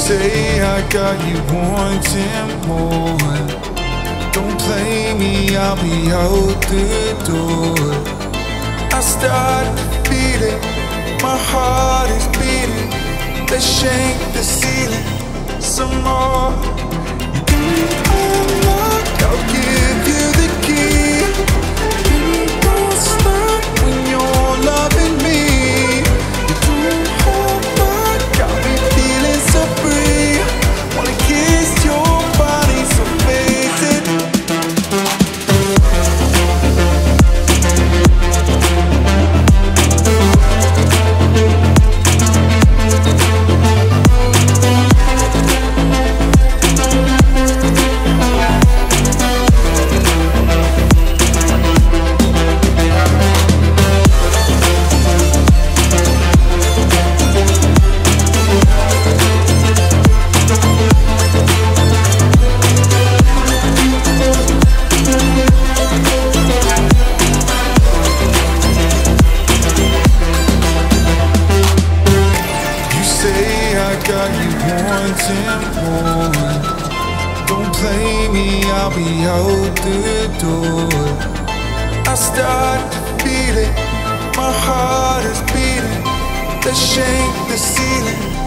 say I got you wanting more. Don't play me, I'll be out the door. I start to feel it, my heart is beating. Let's shake the ceiling some more. You give me unlock, I'll give you the key. You don't stop when you're loving me. You don't hold back, got me feeling so free. Wanna kiss your body, so face it. Got you wanting more. Don't play me, I'll be out the door. I start to feel it, my heart is beating. Let's shake the ceiling